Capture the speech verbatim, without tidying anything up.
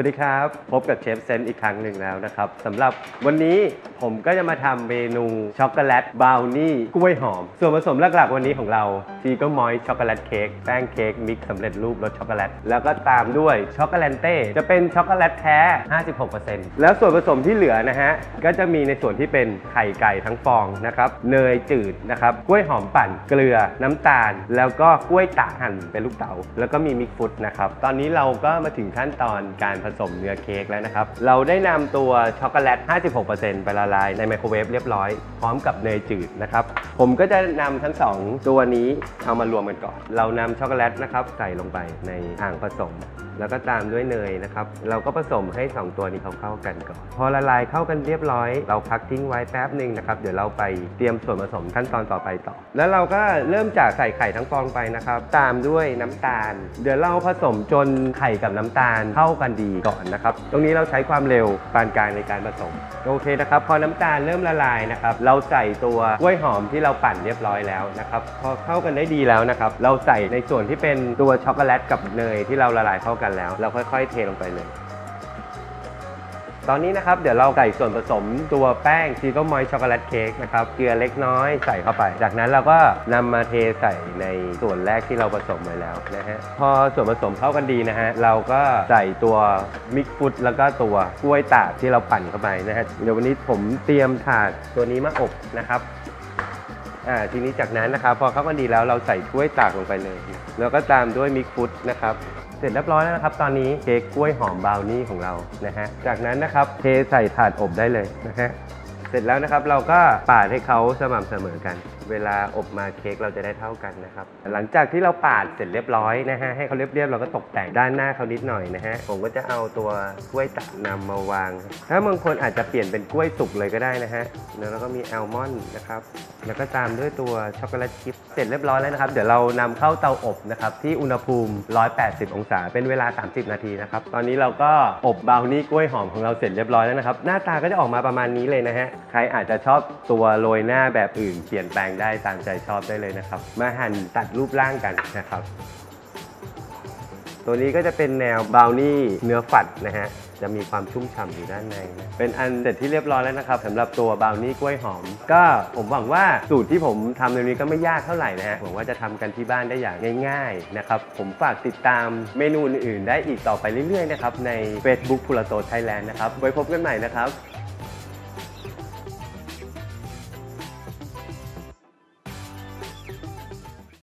วัสดีครับพบกับเชฟเซนอีกครั้งหนึ่งแล้วนะครับสำหรับวันนี้ผมก็จะมาทำเมนูช็อกโกแลตบราวนี่กล้วยหอมส่วนผสมหลักๆวันนี้ของเราทีก็มอยช็อกโกแลตเค้กแป้งเค้กมิกซ์สำเร็จรูปรสช็อกโกแลตแล้วก็ตามด้วยช็อกโกแลตเต้จะเป็นช็อกโกแลตแท้ ห้าสิบหกเปอร์เซ็นต์ แล้วส่วนผสมที่เหลือนะฮะก็จะมีในส่วนที่เป็นไข่ไก่ทั้งฟองนะครับเนยจืดนะครับกล้วยหอมปั่นเกลือน้ำตาลแล้วก็กล้วยตากหั่นเป็นลูกเต๋าแล้วก็มีมิกซ์ฟรุตนะครับตอนนี้เราก็มาถึงขั้นตอนการผสมเนื้อเค้กแล้วนะครับเราได้นำตัวช็อกโกแลต ห้าสิบหกเปอร์เซ็นต์ ไปละลายในไมโครเวฟเรียบร้อยพร้อมกับเนยจืดนะครับผมก็จะนำทั้งสองตัวนี้เอามารวมกันก่อนเรานำช็อกโกแลตนะครับใส่ลงไปในอ่างผสมแล้วก็ตามด้วยเนยนะครับเราก็ผสมให้สองตัวนี้เขาเข้ากันก่อนพอละลายเข้ากันเรียบร้อยเราพักทิ้งไว้แป๊บหนึ่งนะครับเดี๋ยวเราไปเตรียมส่วนผสมขั้นตอนต่อไปต่อแล้วเราก็เริ่มจากใส่ไข่ทั้งฟองไปนะครับตามด้วยน้ำตาลเดี๋ยวเราผสมจนไข่กับน้ำตาลเข้ากันดีก่อนนะครับตรงนี้เราใช้ความเร็วปานกลางในการผสมโอเคนะครับพอน้ำตาลเริ่มละลายนะครับเราใส่ตัวกล้วยหอมที่เราปั่นเรียบร้อยแล้วนะครับพอเข้ากันได้ดีแล้วนะครับเราใส่ในส่วนที่เป็นตัวช็อกโกแลตกับเนยที่เราละลายเข้ากันแล้วเราค่อยๆเทลงไปเลยตอนนี้นะครับเดี๋ยวเราใส่ส่วนผสมตัวแป้งซีโก้มอยช็อกโกแลตเค้กนะครับเกลือเล็กน้อยใส่เข้าไปจากนั้นเราก็นำมาเทใส่ในส่วนแรกที่เราผสมไว้แล้วนะฮะพอส่วนผสมเข้ากันดีนะฮะเราก็ใส่ตัวมิกซ์ฟรุตแล้วก็ตัวกล้วยตากที่เราปั่นเข้าไปนะฮะเดี๋ยววันนี้ผมเตรียมถาดตัวนี้มาอบนะครับอ่าทีนี้จากนั้นนะครับพอเข้ากันดีแล้วเราใส่กล้วยตากลงไปเลยแล้วก็ตามด้วยมิกซ์ฟรุตนะครับเสร็จเรียบร้อยแล้วนะครับตอนนี้เค้กกล้วยหอมบราวนี่ของเรานะฮะจากนั้นนะครับเทใส่ถาดอบได้เลยนะฮะเสร็จแล้วนะครับเราก็ปาดให้เขาสม่ำเสมอกันเวลาอบมาเค้กเราจะได้เท่ากันนะครับหลังจากที่เราปาดเสร็จเรียบร้อยนะฮะให้เขาเรียบๆเราก็ตกแต่งด้านหน้าเขานิดหน่อยนะฮะผมก็จะเอาตัวกล้วยตากนำมาวางถ้าบางคนอาจจะเปลี่ยนเป็นกล้วยสุกเลยก็ได้นะฮะแล้วก็มีแอลมอนด์นะครับแล้วก็ตามด้วยตัวช็อกโกแลตชิพเสร็จเรียบร้อยแล้วนะครับเดี๋ยวเรานำเข้าเตาอบนะครับที่อุณหภูมิหนึ่งร้อยแปดสิบองศาเป็นเวลาสามสิบนาทีนะครับตอนนี้เราก็อบบราวนี่กล้วยหอมของเราเสร็จเรียบร้อยแล้วนะครับหน้าตาก็จะออกมาประมาณนี้เลยนะฮะใครอาจจะชอบตัวโรยหน้าแบบอื่นเปลี่ยนแปลงได้ตามใจชอบได้เลยนะครับมาหั่นตัดรูปร่างกันนะครับตัวนี้ก็จะเป็นแนวบราวนี่เนื้อฝัดนะฮะจะมีความชุ่มฉ่ำอยู่ด้านในนะเป็นอันเสร็จที่เรียบร้อยแล้วนะครับสำหรับตัวบราวนี่กล้วยหอมก็ผมหวังว่าสูตรที่ผมทำในนี้ก็ไม่ยากเท่าไหร่นะฮะหวังว่าจะทำกันที่บ้านได้อย่างง่ายๆนะครับผมฝากติดตามเมนูอื่นๆได้อีกต่อไปเรื่อยๆนะครับใน Facebook พูลาโต ไทยแลนด์นะครับไว้พบกันใหม่นะครับ